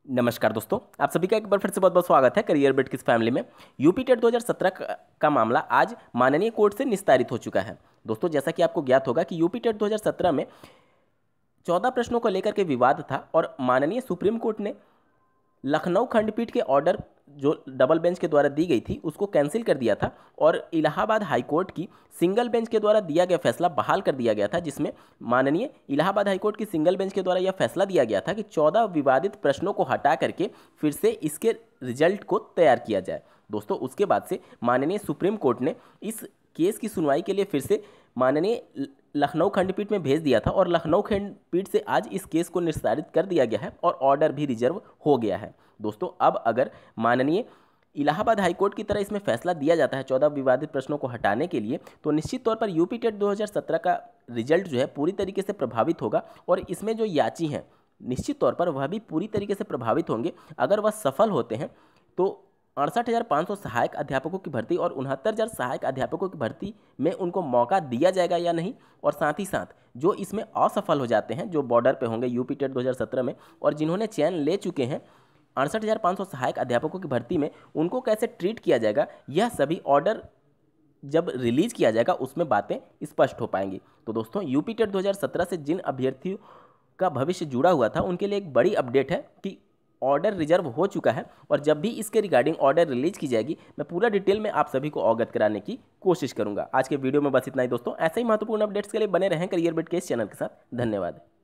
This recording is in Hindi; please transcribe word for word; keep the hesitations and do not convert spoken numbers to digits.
नमस्कार दोस्तों, आप सभी का एक बार फिर से बहुत बहुत स्वागत है करियर बिट किस फैमिली में। यूपी टेट दो हज़ार सत्रह का, का मामला आज माननीय कोर्ट से निस्तारित हो चुका है। दोस्तों, जैसा कि आपको ज्ञात होगा कि यूपी टेट दो हज़ार सत्रह में चौदह प्रश्नों को लेकर के विवाद था और माननीय सुप्रीम कोर्ट ने लखनऊ खंडपीठ के ऑर्डर जो डबल बेंच के द्वारा दी गई थी उसको कैंसिल कर दिया था और इलाहाबाद हाई कोर्ट की सिंगल बेंच के द्वारा दिया गया फैसला बहाल कर दिया गया था, जिसमें माननीय इलाहाबाद हाई कोर्ट की सिंगल बेंच के द्वारा यह फैसला दिया गया था कि चौदह विवादित प्रश्नों को हटा करके फिर से इसके रिजल्ट को तैयार किया जाए। दोस्तों, उसके बाद से माननीय सुप्रीम कोर्ट ने इस केस की सुनवाई के लिए फिर से माननीय लखनऊ खंडपीठ में भेज दिया था और लखनऊ खंडपीठ से आज इस केस को निस्तारित कर दिया गया है और ऑर्डर भी रिजर्व हो गया है। दोस्तों, अब अगर माननीय इलाहाबाद हाईकोर्ट की तरह इसमें फैसला दिया जाता है चौदह विवादित प्रश्नों को हटाने के लिए, तो निश्चित तौर पर यूपी टेट दो हज़ार सत्रह का रिजल्ट जो है पूरी तरीके से प्रभावित होगा और इसमें जो याची हैं निश्चित तौर पर वह भी पूरी तरीके से प्रभावित होंगे। अगर वह सफल होते हैं तो अड़सठ हज़ार पाँच सौ सहायक अध्यापकों की भर्ती और उनहत्तर हज़ार सहायक अध्यापकों की भर्ती में उनको मौका दिया जाएगा या नहीं, और साथ ही साथ जो इसमें असफल हो जाते हैं, जो बॉर्डर पे होंगे यूपी टेट दो हज़ार सत्रह में और जिन्होंने चयन ले चुके हैं अड़सठ हज़ार पाँच सौ सहायक अध्यापकों की भर्ती में, उनको कैसे ट्रीट किया जाएगा, यह सभी ऑर्डर जब रिलीज किया जाएगा उसमें बातें स्पष्ट हो पाएंगी। तो दोस्तों, यूपी टेट दो हज़ार सत्रह से जिन अभ्यर्थियों का भविष्य जुड़ा हुआ था उनके लिए एक बड़ी अपडेट है कि ऑर्डर रिजर्व हो चुका है और जब भी इसके रिगार्डिंग ऑर्डर रिलीज की जाएगी मैं पूरा डिटेल में आप सभी को अवगत कराने की कोशिश करूंगा। आज के वीडियो में बस इतना ही दोस्तों। ऐसे ही महत्वपूर्ण अपडेट्स के लिए बने रहें करियर बिट के इस चैनल के साथ। धन्यवाद।